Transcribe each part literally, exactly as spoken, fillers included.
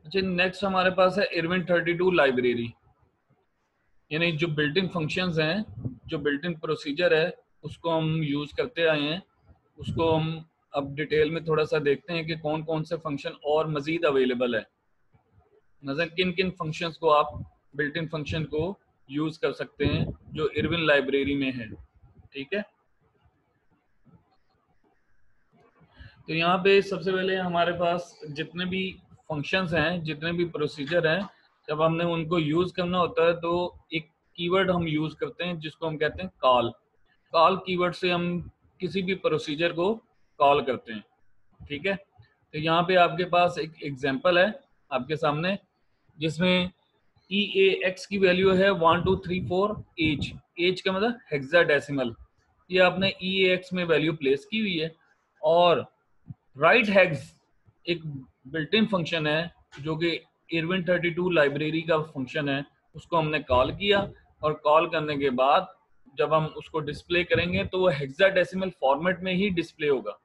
अच्छा, नेक्स्ट हमारे पास है इरविन थर्टी टू लाइब्रेरी, यानी जो बिल्ट इन फंक्शंस हैं, जो बिल्ट इन प्रोसीजर है, उसको हम यूज़ करते आए हैं। उसको हम अब डिटेल में थोड़ा सा देखते हैं कि कौन कौन से फंक्शन और मज़ीद अवेलेबल है। नज़र किन किन फंक्शंस को आप बिल्ट इन फंक्शन को यूज़ कर सकते हैं जो इरविन लाइब्रेरी में है। ठीक है, तो यहाँ पे सबसे पहले हमारे पास जितने भी फंक्शंस हैं, जितने भी प्रोसीजर हैं, जब हमने उनको यूज़ करना होता है तो एक कीवर्ड हम यूज़ करते हैं जिसको हम कहते हैं कॉल। कॉल कीवर्ड से हम किसी भी प्रोसीजर को कॉल करते हैं। ठीक है, तो यहाँ पे आपके पास एक एग्जांपल है आपके सामने, जिसमें ई ए एक्स की वैल्यू है one two three four H. H का मतलब हेक्साडेसिमल, ये आपने ई ए एक्स में वैल्यू प्लेस की हुई है। और राइट हैग्स एक बिल्ट इन फंक्शन है जो कि इरविन थर्टी टू लाइब्रेरी का फंक्शन है, उसको हमने कॉल किया और कॉल करने के बाद जब हम उसको डिस्प्ले करेंगे तो वो हेक्साडेसिमल फॉर्मेट में ही डिस्प्ले होगा।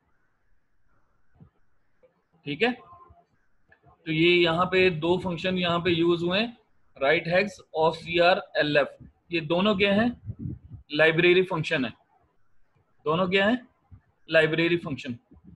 ठीक है, तो ये यहाँ पे दो फंक्शन यहाँ पे यूज हुए, राइट हैग्स और सी आर एल एफ। ये दोनों क्या हैं? लाइब्रेरी फंक्शन है। दोनों क्या है? Library function.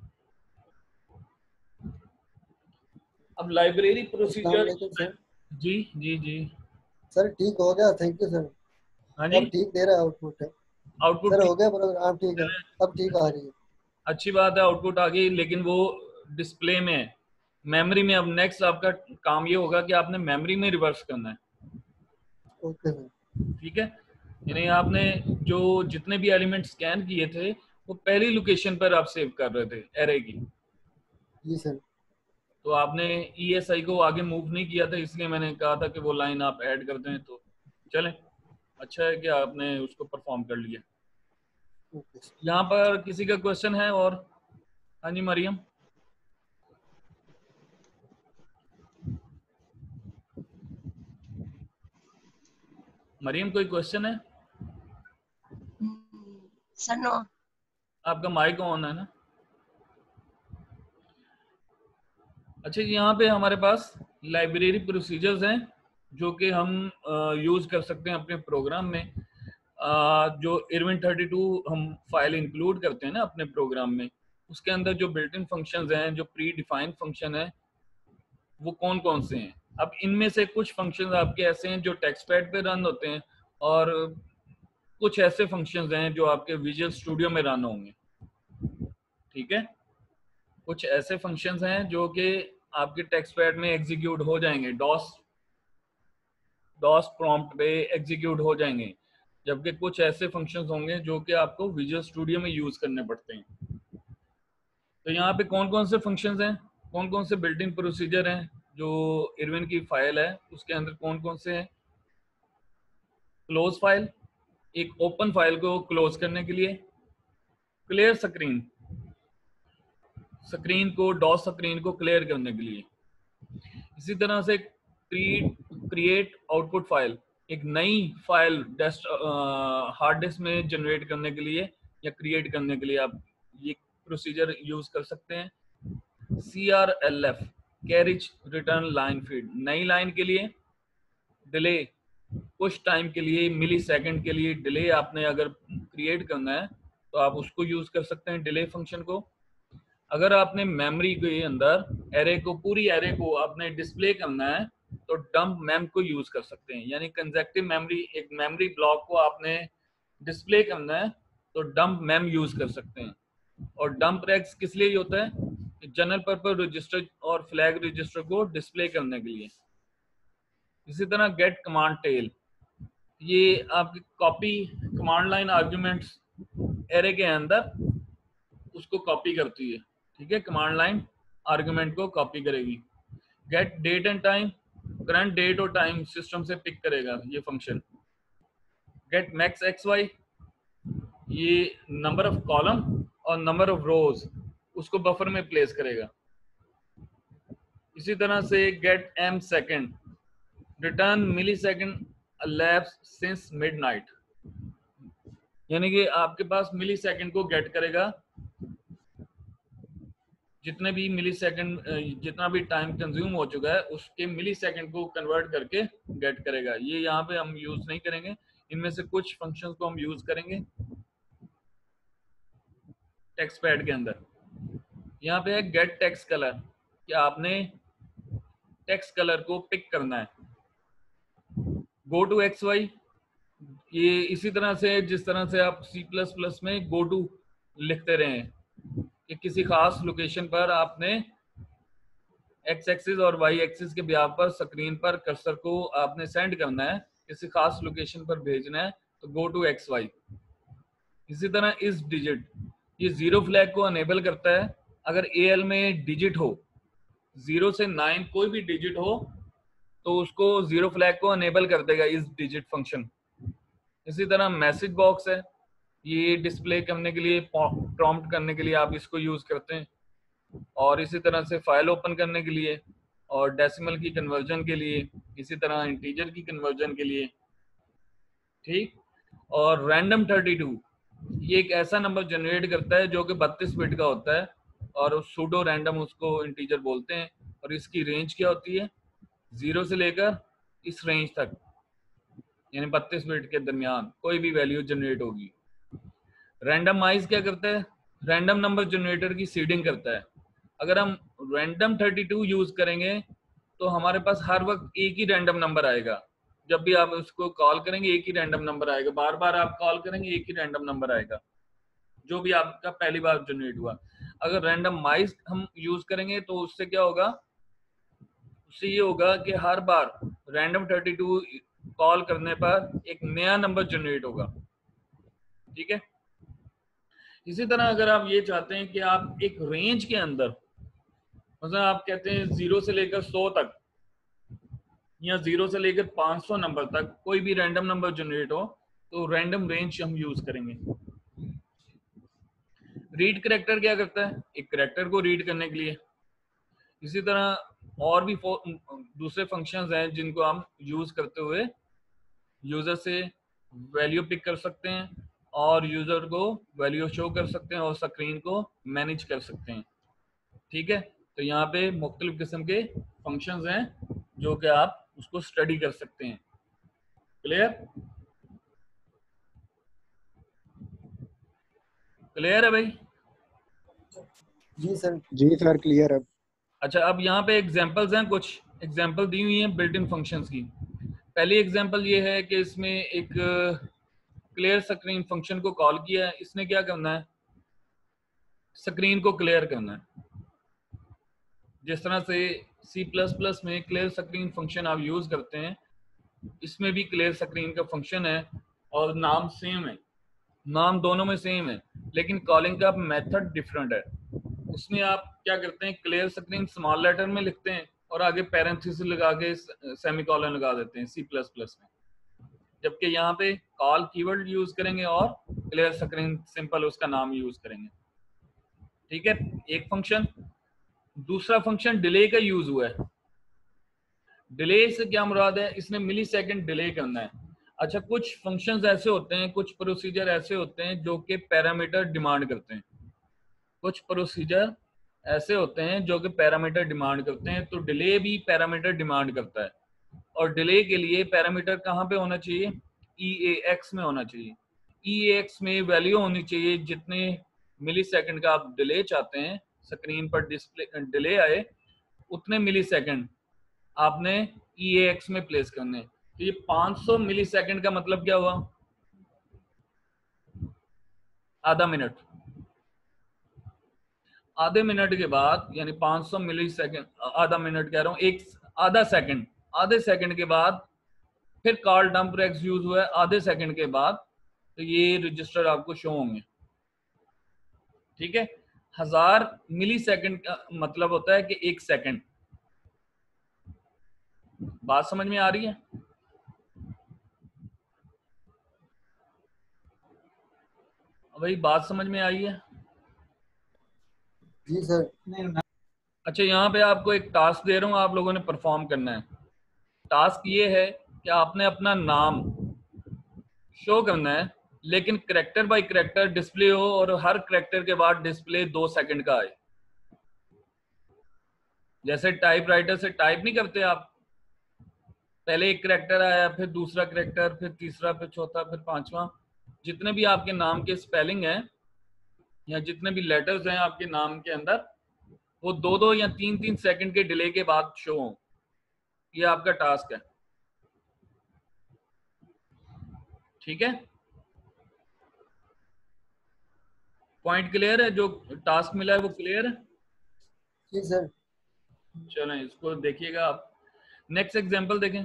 अब लाइब्रेरी अस्सलाम प्रोसीजर। वालेकुम सर। जी जी जी। सर ठीक हो गया, थैंक यू सर। हाँ जी, अब ठीक दे रहा है आउटपुट है आउटपुट सर, ठीक। हो गया प्रोग्राम, ठीक है, अब ठीक आ रही है। अच्छी बात है, आउटपुट आ गई, लेकिन वो डिस्प्ले में है, मेमोरी में। अब नेक्स्ट आपका काम ये होगा कि आपने मेमोरी में रिवर्स करना है। Okay sir. ठीक है, यानी आपने जो जितने भी एलिमेंट स्कैन किए थे वो पहली लोकेशन पर आप सेव कर रहे थे एरे की, जी सर। तो आपने ई एस आई को आगे मूव नहीं किया था, इसलिए मैंने कहा था कि वो लाइन आप ऐड कर दें। तो चलें, अच्छा है कि आपने उसको परफॉर्म कर लिया। Okay sir. यहाँ पर किसी का क्वेश्चन है? और हाँ जी मरियम, मरियम कोई क्वेश्चन है? Sir no. आपका माइक ऑन है ना? अच्छा, यहाँ पे हमारे पास लाइब्रेरी प्रोसीजर्स हैं जो कि हम यूज़ कर सकते हैं अपने प्रोग्राम में। आ, जो इरविन थर्टी टू हम फाइल इंक्लूड करते हैं ना अपने प्रोग्राम में, उसके अंदर जो बिल्ट इन फंक्शंस हैं, जो प्री डिफाइंड फंक्शन है, वो कौन कौन से हैं। अब इनमें से कुछ फंक्शंस आपके ऐसे हैं जो टेक्स्ट पैड पे रन होते हैं, और कुछ ऐसे फंक्शंस हैं जो आपके विजुअल स्टूडियो में रन होंगे। ठीक है, कुछ ऐसे फंक्शंस हैं जो कि आपके टेक्स्ट पैड में एग्जीक्यूट हो जाएंगे, डॉस डॉस प्रॉम्प्ट पे एग्जीक्यूट हो जाएंगे, जबकि कुछ ऐसे फंक्शंस होंगे जो कि आपको विजुअल स्टूडियो में यूज करने पड़ते हैं। तो यहाँ पे कौन कौन से फंक्शंस हैं, कौन कौन से बिल्ट इन प्रोसीजर हैं जो इरविन की फाइल है उसके अंदर कौन कौन से हैं? क्लोज फाइल, एक ओपन फाइल को क्लोज करने के लिए। क्लियर स्क्रीन, स्क्रीन को, डॉस स्क्रीन को क्लियर करने के लिए। इसी तरह से क्रिएट आउटपुट फाइल, एक नई फाइल डेस्ट हार्ड डिस्क में जनरेट करने के लिए या क्रिएट करने के लिए आप ये प्रोसीजर यूज कर सकते हैं। C R L F, carriage return line feed, नई लाइन के लिए डिले, कुछ टाइम के लिए, मिली सेकेंड के लिए डिले आपने अगर क्रिएट करना है तो आप उसको यूज कर सकते हैं, डिले फंक्शन को। अगर आपने मेमोरी के अंदर एरे को, पूरी एरे को आपने डिस्प्ले करना है तो डंप मेम को यूज कर सकते हैं, यानी कंजेक्टिव मेमोरी, एक मेमोरी ब्लॉक को आपने डिस्प्ले करना है तो डंप मेम यूज कर सकते हैं। और डंप रेक्स किस लिए होता है? जनरल पर्पज रजिस्टर और फ्लैग रजिस्टर को डिस्प्ले करने के लिए। इसी तरह गेट कमांड टेल, ये आपकी copy command line arguments array के अंदर उसको कॉपी करती है। ठीक है, कमांड लाइन आर्गुमेंट को कॉपी करेगी। Get date and time, current date और टाइम सिस्टम से पिक करेगा ये function. Get max X Y, ये नंबर ऑफ कॉलम और नंबर ऑफ रोज उसको बफर में प्लेस करेगा। इसी तरह से get M second, return millisecond elapsed since midnight, यानी कि आपके पास मिली सेकेंड को गेट करेगा जितने भी मिली सेकेंड, जितना भी टाइम कंज्यूम हो चुका है उसके मिली सेकेंड को कन्वर्ट करके गेट करेगा। ये यहाँ पे हम यूज नहीं करेंगे, इनमें से कुछ फंक्शन को हम यूज करेंगे टेक्स्ट पैड के अंदर। यहाँ पे है गेट टेक्स्ट कलर, कि आपने टेक्स्ट कलर को पिक करना है। गो टू एक्स वाई, ये इसी तरह से जिस तरह से आप सी प्लस प्लस में गो टू लिखते रहे कि किसी खास लोकेशन पर आपने एक्स एक्सिस और वाई एक्सिस के ब्याह पर स्क्रीन पर कर्सर को आपने सेंड करना है, किसी खास लोकेशन पर भेजना है, तो गो टू एक्स वाई। इसी तरह इस डिजिट, ये जीरो फ्लैग को अनेबल करता है। अगर ए एल में डिजिट हो, जीरो से नाइन कोई भी डिजिट हो, तो उसको जीरो फ्लैग को अनेबल कर देगा इस डिजिट फंक्शन। इसी तरह मैसेज बॉक्स है, ये डिस्प्ले करने के लिए, प्रॉम्प्ट करने के लिए आप इसको यूज करते हैं। और इसी तरह से फाइल ओपन करने के लिए और डेसिमल की कन्वर्जन के लिए, इसी तरह इंटीजर की कन्वर्जन के लिए, ठीक। और रैंडम थर्टी टू, ये एक ऐसा नंबर जनरेट करता है जो कि बत्तीस बिट का होता है, और सूडो रैंडम उसको इंटीजर बोलते हैं। और इसकी रेंज क्या होती है, जीरो से लेकर इस रेंज तक, यानी बत्तीस बिट के दरमियान कोई भी वैल्यू जनरेट होगी। रैंडमाइज क्या करता है, रैंडम नंबर जनरेटर की सीडिंग करता है। अगर हम रैंडम थर्टी टू यूज करेंगे तो हमारे पास हर वक्त एक ही रैंडम नंबर आएगा। जब भी आप उसको कॉल करेंगे एक ही रैंडम नंबर आएगा, बार बार आप कॉल करेंगे एक ही रैंडम नंबर आएगा, जो भी आपका पहली बार जनरेट हुआ। अगर रैंडमाइज हम यूज करेंगे तो उससे क्या होगा, उससे ये होगा कि हर बार रैंडम थर्टी टू कॉल करने पर एक नया नंबर जनरेट होगा, ठीक है। इसी तरह अगर आप ये चाहते हैं कि आप एक रेंज के अंदर, मतलब आप कहते हैं जीरो से लेकर सौ तक या जीरो से लेकर पाँच सौ नंबर तक कोई भी रैंडम नंबर जनरेट हो, तो रैंडम रेंज हम यूज करेंगे। रीड करेक्टर क्या करता है, एक करेक्टर को रीड करने के लिए। इसी तरह और भी दूसरे फंक्शंस हैं जिनको हम यूज करते हुए यूजर से वैल्यू पिक कर सकते हैं और यूजर को वैल्यू शो कर सकते हैं और स्क्रीन को मैनेज कर सकते हैं, ठीक है। तो यहाँ पे मुख्तलिफ किस्म के फंक्शंस हैं जो कि आप उसको स्टडी कर सकते हैं। क्लियर क्लियर है भाई? जी सर। जी सर क्लियर है। अच्छा, अब यहाँ पे एग्जांपल्स हैं, कुछ एग्जांपल दी हुई हैं बिल्ट इन फंक्शंस की। पहली एग्जांपल ये है कि इसमें एक क्लियर स्क्रीन फंक्शन को कॉल किया है। इसने क्या करना है, स्क्रीन को क्लियर करना है। जिस तरह से सी प्लस प्लस में क्लियर स्क्रीन फंक्शन आप यूज करते हैं, इसमें भी क्लियर स्क्रीन का फंक्शन है और नाम सेम है, नाम दोनों में सेम है, लेकिन कॉलिंग का मेथड डिफरेंट है। उसमें आप क्या करते हैं, क्लियर स्क्रीन स्मॉल लेटर में लिखते हैं और आगे पैरेंथेसिस लगा के सेमीकोलन लगा देते हैं सी प्लस प्लस में, जबकि यहाँ पे कॉल कीवर्ड यूज करेंगे और क्लियर स्क्रीन सिंपल उसका नाम यूज करेंगे, ठीक है, एक फंक्शन। दूसरा फंक्शन डिले का यूज हुआ है। डिले से क्या मुराद है, इसने मिली सेकेंड डिले करना है। अच्छा, कुछ फंक्शंस ऐसे होते हैं, कुछ प्रोसीजर ऐसे होते हैं जो कि पैरामीटर डिमांड करते हैं। कुछ प्रोसीजर ऐसे होते हैं जो कि पैरामीटर डिमांड करते हैं, तो डिले भी पैरामीटर डिमांड करता है। और डिले के लिए पैरामीटर कहाँ पे होना चाहिए, ई ए एक्स में होना चाहिए। ई ए एक्स में वैल्यू होनी चाहिए जितने मिली सेकेंड का आप डिले चाहते हैं, स्क्रीन पर डिस्प्ले डिले आए, उतने मिली सेकेंड आपने ई ए एक्स में प्लेस करने। तो ये पाँच सौ मिली सेकेंड का मतलब क्या हुआ, आधा मिनट। आधे मिनट के बाद, यानी पाँच सौ मिली सेकेंड, आधा मिनट कह रहा हूँ, एक आधा सेकंड, आधे सेकंड के बाद फिर कॉल डंप रेक्स यूज हुआ है आधे सेकंड के बाद, तो ये रजिस्टर आपको शो होंगे, ठीक है। हजार मिली सेकंड का मतलब होता है कि एक सेकंड। बात समझ में आ रही है? भाई बात समझ में आई है? जी सर। अच्छा, यहाँ पे आपको एक टास्क दे रहा हूँ, आप लोगों ने परफॉर्म करना है। टास्क ये है कि आपने अपना नाम शो करना है, लेकिन करेक्टर बाय करेक्टर डिस्प्ले हो और हर करेक्टर के बाद डिस्प्ले दो सेकंड का आए। जैसे टाइप राइटर से टाइप नहीं करते आप, पहले एक करेक्टर आया, फिर दूसरा करेक्टर, फिर तीसरा, फिर चौथा, फिर पांचवा। जितने भी आपके नाम के स्पेलिंग हैं या जितने भी लेटर्स हैं आपके नाम के अंदर, वो दो दो या तीन तीन सेकंड के डिले के बाद शो हो। ये आपका टास्क है, ठीक है? पॉइंट क्लियर है? जो टास्क मिला है वो क्लियर है? जी सर। चलें, इसको देखिएगा आप। नेक्स्ट एग्जांपल देखें।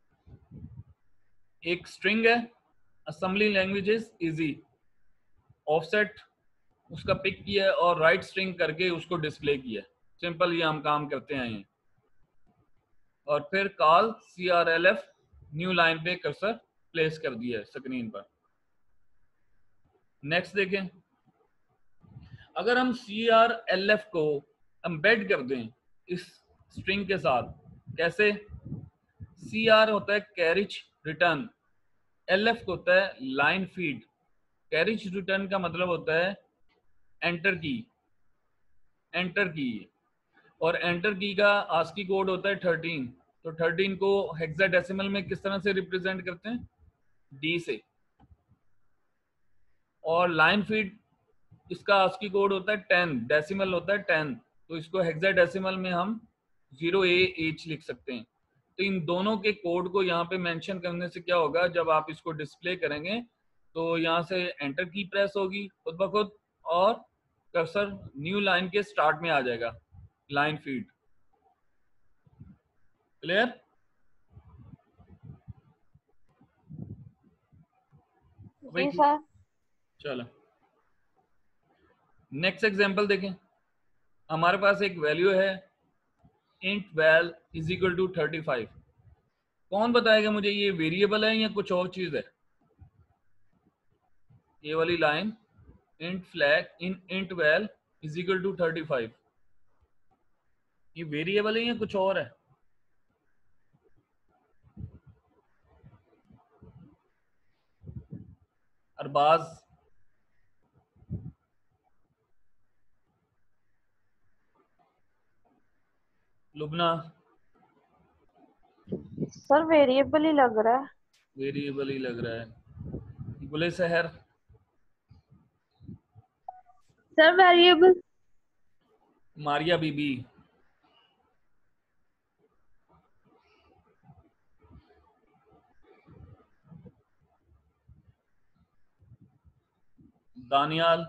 एक स्ट्रिंग है, assembly language is easy, offset उसका पिक किया है और राइट स्ट्रिंग करके उसको डिस्प्ले किया है। सिंपल, ये हम काम करते हैं ये। और फिर call C R L F, new line पे कर्सर प्लेस कर दिया है स्क्रीन पर। नेक्स्ट देखें। अगर हम सी आर एल एफ को एम्बेड कर दें इस स्ट्रिंग के साथ, कैसे? सी आर होता है कैरिज रिटर्न, एल एफ होता है लाइन फीड। कैरिज रिटर्न का मतलब होता है एंटर की, एंटर की, और एंटर की का आस्की कोड होता है थर्टीन। तो थर्टीन को हेक्साडेसिमल में किस तरह से रिप्रेजेंट करते हैं? डी से। और लाइन फीड, इसका आस्की कोड होता है टेन, डेसिमल होता है टेन, तो इसको हेक्साडेसिमल में हम जीरो ए एच लिख सकते हैं। तो इन दोनों के कोड को यहाँ पे मेंशन करने से क्या होगा, जब आप इसको डिस्प्ले करेंगे तो यहाँ से एंटर की प्रेस होगी खुद ब खुद, और कर्सर न्यू लाइन के स्टार्ट में आ जाएगा, लाइन फीड। क्लियर? जी सर। चलो नेक्स्ट एग्जांपल देखें। हमारे पास एक वैल्यू है int val is equal to thirty five. कौन बताएगा मुझे ये वेरिएबल है या कुछ और चीज है? ये वाली line int flag in int val is equal to thirty five, ये वेरिएबल है या कुछ और है? अरबाज, लुबना? सर वेरिएबल ही लग रहा है। वेरिएबल ही लग रहा है। Gul-e Sahar? Sir variable. Maria Bibi? Daniyal?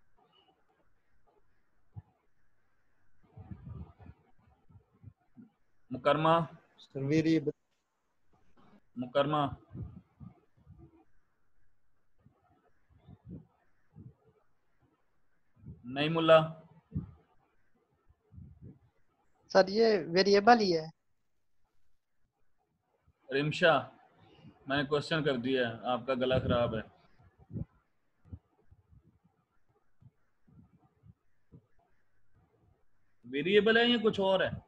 Mukarrama? Sir variable. Mukarrama? नहीं मुल्ला? सर ये वेरिएबल ही है। रिमशा? मैंने क्वेश्चन कर दिया है, आपका गला खराब है। वेरिएबल है या कुछ और है?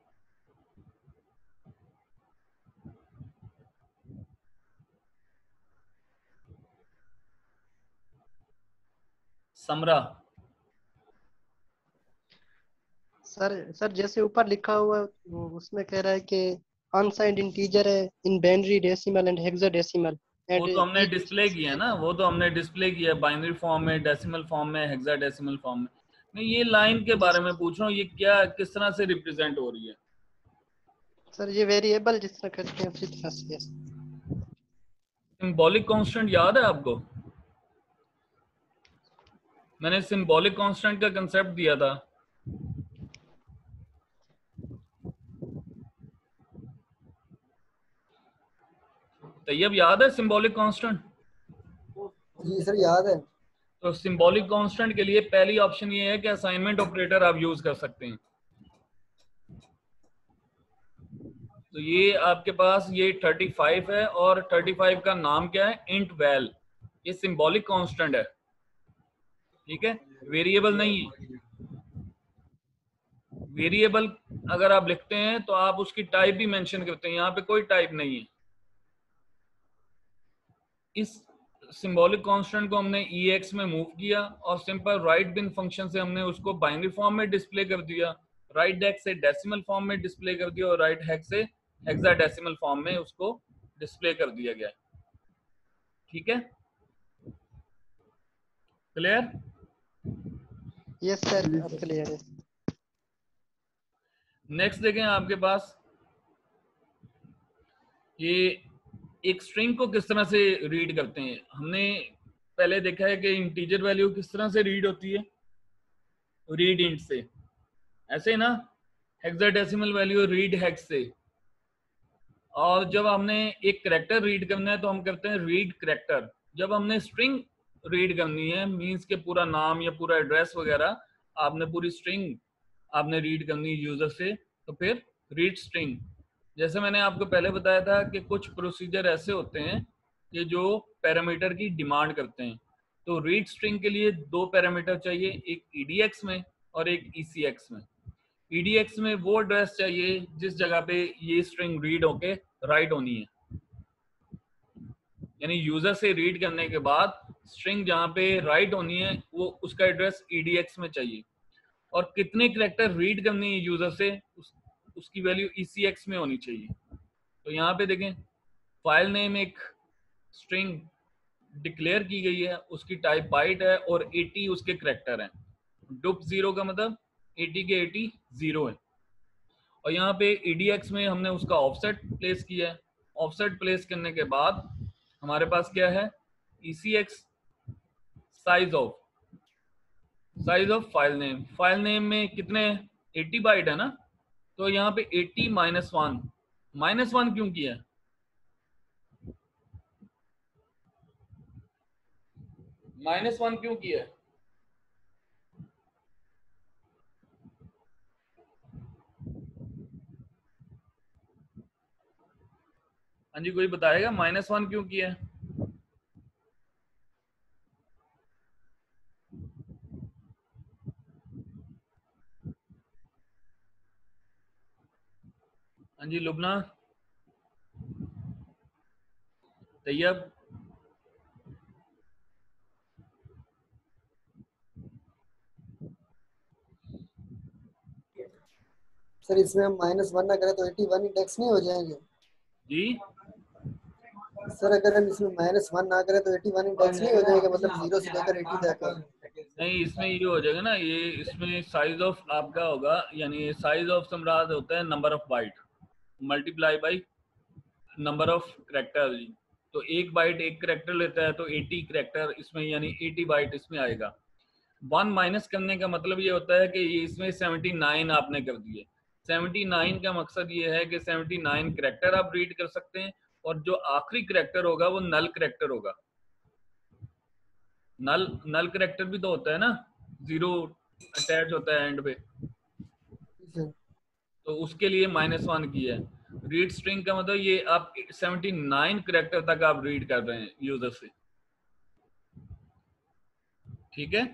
समरा? सर सर जैसे ऊपर लिखा हुआ है, वो उसमें कह रहा है कि अनसाइंड इंटीजर है in binary decimal and hexadecimal. वो तो हमने डिस्प्ले किया ना, वो तो हमने डिस्प्ले किया बाइनरी फॉर्म में, डेसिमल फॉर्म में, हेक्साडेसिमल फॉर्म में। मैं ये लाइन के बारे में पूछ रहा हूँ, ये क्या किस तरह से रिप्रेजेंट हो रही है? सर ये वेरिएबल जिस तरह करते हैं उसी तरह से। सिंबॉलिक कांस्टेंट याद है आपको? मैंने सिंबॉलिक कांस्टेंट का कंसेप्ट दिया था। तैयब याद है सिंबॉलिक कांस्टेंट? जी सर याद है। तो सिंबॉलिक कांस्टेंट के लिए पहली ऑप्शन ये है कि असाइनमेंट ऑपरेटर आप यूज कर सकते हैं। तो ये आपके पास ये थर्टी फाइव है, और थर्टी फाइव का नाम क्या है? Int val. ये सिंबॉलिक कांस्टेंट है, ठीक है, वेरिएबल नहीं है। वेरिएबल अगर आप लिखते हैं तो आप उसकी टाइप भी मेंशन करते हैं, यहाँ पे कोई टाइप नहीं है। इस सिंबॉलिक कांस्टेंट को हमने ईएक्स में मूव किया और सिंपल राइट बिन फंक्शन से हमने उसको बाइनरी फॉर्म में डिस्प्ले कर दिया। राइट डेक्स से डेसिमल फॉर्म में डिस्प्ले कर दिया और राइट हेक्स से हेक्साडेसिमल फॉर्म में उसको डिस्प्ले कर दिया गया। ठीक है, क्लियर? यस सर, अब क्लियर है। नेक्स्ट देखें आपके पास ये एक स्ट्रिंग को किस तरह से रीड करते हैं। हमने पहले देखा है कि इंटीजर वैल्यू किस तरह से रीड होती है, रीड इंट से, ऐसे ना हेक्साडेसिमल वैल्यू रीड हेक्स से। और जब हमने एक करैक्टर रीड करना है तो हम करते हैं रीड करैक्टर। जब हमने स्ट्रिंग रीड करनी है मींस के पूरा नाम या पूरा एड्रेस वगैरह आपने पूरी स्ट्रिंग आपने रीड करनी है यूजर से, तो फिर रीड स्ट्रिंग। जैसे मैंने आपको पहले बताया था कि कुछ प्रोसीजर ऐसे होते हैं कि जो पैरामीटर की डिमांड करते हैं। तो रीड स्ट्रिंग के लिए दो पैरामीटर चाहिए, एक ईडीएक्स में और एक ईसीएक्स में। ईडीएक्स में वो एड्रेस चाहिए जिस जगह पे ये स्ट्रिंग रीड होके राइट होनी है, यानी यूजर से रीड करने के बाद स्ट्रिंग जहां पे राइट होनी है वो उसका एड्रेस ईडीएक्स में चाहिए। और कितने कैरेक्टर रीड करनी है यूजर से उस, उसकी वैल्यू ईसीएक्स में होनी चाहिए। तो यहाँ पे देखें फाइल नेम एक स्ट्रिंग डिक्लेयर की गई है, उसकी टाइप बाइट है और अस्सी उसके कैरेक्टर हैं। डुप जीरो का मतलब अस्सी के अस्सी जीरो है। और यहाँ पे ईडीएक्स में हमने उसका ऑफसेट प्लेस किया है। ऑफसेट प्लेस करने के बाद हमारे पास क्या है, ECX size of size of file name. File name में कितने अस्सी बाइट है ना, तो यहाँ पे अस्सी माइनस वन, माइनस वन क्यों किया है? माइनस वन क्यों किया है? हाँ जी, कोई बताएगा माइनस वन क्यों किया है? हाँ जी लुबना, तैयब, सर इसमें हम माइनस वन ना करें तो एटी वन इंडेक्स नहीं हो जाएंगे जी सर? अगर हम इसमें माइनस वन ना करें तो एटी वन इंडेक्स नहीं हो जाएगा, मतलब जीरो से लेकर एटी तक? नहीं, इसमें ये हो जाएगा ना, ये इसमें साइज ऑफ आपका होगा, यानी साइज ऑफ समराज होता है number of byte multiply by number of character. तो एक बाइट एक करेक्टर लेता है तो अस्सी करेक्टर इसमें यानी अस्सी बाइट इसमें आएगा। वन माइनस करने का मतलब ये होता है कि ये इसमें उन्यासी आपने कर दिए। उन्यासी का मकसद ये है कि उन्यासी करेक्टर आप रीड कर सकते हैं और जो आखिरी करेक्टर होगा वो नल करेक्टर होगा। नल नल करेक्टर भी तो होता है ना, जीरो अटैच होता है एंड पे, तो उसके लिए माइनस वन किया है। रीड स्ट्रिंग का मतलब ये आप उन्यासी करेक्टर तक आप रीड कर रहे हैं यूजर से। ठीक है,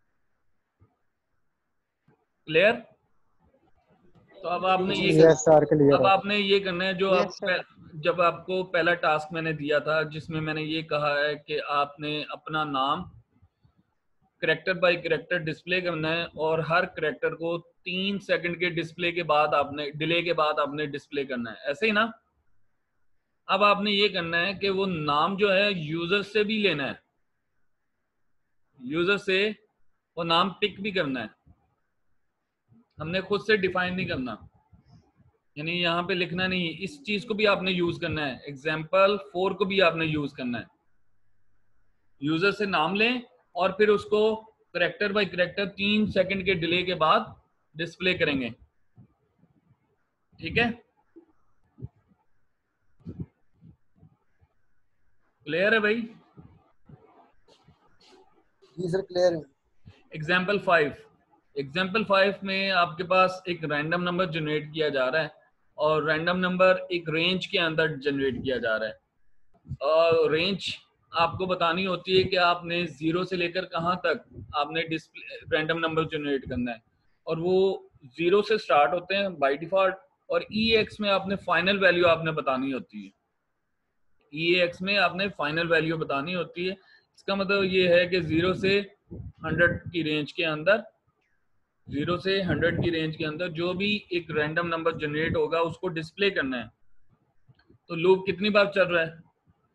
क्लियर? तो अब आपने ये yes, sir, clear अब आपने ये करना है जो Yes, आप जब आपको पहला टास्क मैंने दिया था जिसमें मैंने ये कहा है कि आपने अपना नाम करेक्टर बाय करेक्टर डिस्प्ले करना है और हर करेक्टर को तीन सेकंड के डिस्प्ले के बाद आपने डिले के बाद आपने डिस्प्ले करना है, ऐसे ही ना? अब आपने ये करना है कि वो नाम जो है यूजर से भी लेना है, यूजर से वो नाम पिक भी करना है, हमने खुद से डिफाइन नहीं करना, यानी यहाँ पे लिखना नहीं। इस चीज को भी आपने यूज करना है, एग्जाम्पल फोर को भी आपने यूज करना है। यूजर से नाम लें और फिर उसको करेक्टर बाय करेक्टर तीन सेकंड के डिले के बाद डिस्प्ले करेंगे। ठीक है, क्लियर है भाई? जी सर क्लियर है। एग्जाम्पल फाइव एग्जाम्पल फाइव में आपके पास एक रैंडम नंबर जनरेट किया जा रहा है और रैंडम नंबर एक रेंज के अंदर जनरेट किया जा रहा है और रेंज आपको बतानी होती है कि आपने जीरो से लेकर कहाँ तक आपने डिस्प्ले रैंडम नंबर जनरेट करना है और वो जीरो से स्टार्ट होते हैं बाय डिफॉल्ट और ई एक्स में आपने फाइनल वैल्यू आपने बतानी होती है। ई एक्स में आपने फाइनल वैल्यू बतानी होती है। इसका मतलब ये है कि जीरो से हंड्रेड की रेंज के अंदर जीरो से हंड्रेड की रेंज के अंदर जो भी एक रैंडम नंबर जनरेट होगा उसको डिस्प्ले करना है। तो लूप कितनी बार चल रहा है?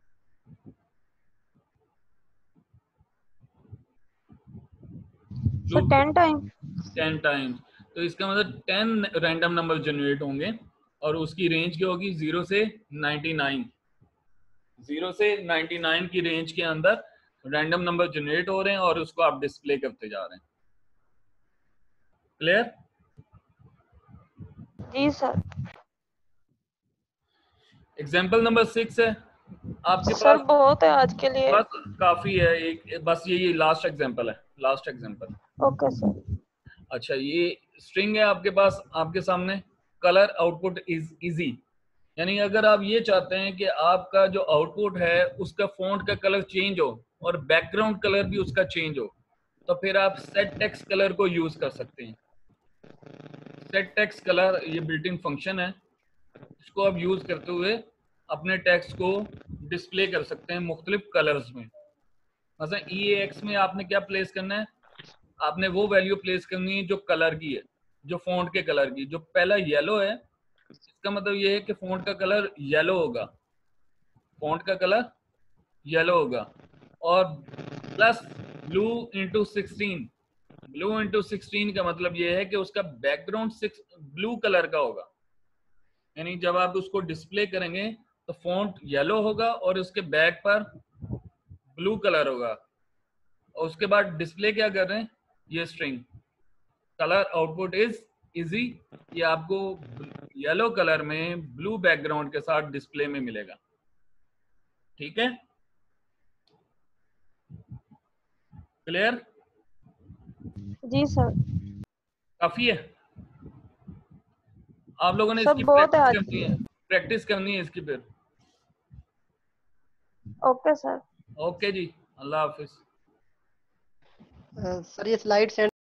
Sir ten time. Ten times. तो इसका मतलब टेन रैंडम नंबर जनरेट होंगे और उसकी रेंज क्या होगी? जीरो से नाइनटी नाइन। जीरो से नाइनटी नाइन की रेंज के अंदर रैंडम नंबर जनरेट हो रहे हैं और उसको आप डिस्प्ले करते जा रहे हैं। क्लियर? जी सर। एग्जाम्पल नंबर सिक्स है आपके सर पास। बहुत है आज के लिए। बस काफी है, एक बस ये ये लास्ट एग्जाम्पल है, लास्ट एग्जाम्पल। Okay sir. अच्छा, ये स्ट्रिंग है आपके पास, आपके सामने। कलर आउटपुट इज इजी, यानी अगर आप ये चाहते हैं कि आपका जो आउटपुट है उसका फॉन्ट का कलर चेंज हो और बैकग्राउंड कलर भी उसका चेंज हो, तो फिर आप सेट टेक्स्ट कलर को यूज कर सकते हैं। सेट टेक्स्ट कलर ये बिल्ट इन फंक्शन है, इसको आप यूज करते हुए अपने टेक्स्ट को डिस्प्ले कर सकते हैं मुख्तलिफ कलर्स में। मतलब ई ए एक्स में आपने क्या प्लेस करना है? आपने वो वैल्यू प्लेस करनी है जो कलर की है, जो फॉन्ट के कलर की। जो पहला येलो है इसका मतलब ये है कि फॉन्ट का कलर येलो होगा, फॉन्ट का कलर येलो होगा। और plus blue into sixteen, blue into sixteen का मतलब ये है कि उसका बैकग्राउंड सिक्स ब्लू कलर का होगा, यानी जब आप उसको डिस्प्ले करेंगे तो फॉन्ट येलो होगा और उसके बैक पर ब्लू कलर होगा। और उसके बाद डिस्प्ले क्या कर रहे हैं? ये string colour output is easy, ये आपको येलो कलर में ब्लू बैकग्राउंड के साथ डिस्प्ले में मिलेगा। ठीक है? क्लियर? जी सर। काफी है। आप लोगों ने सब इसकी बहुत है प्रैक्टिस आज करनी के है, लिए। प्रैक्टिस करनी है इसकी फिर। Okay sir. ओके जी, अल्लाह हाफिज। सर ये स्लाइड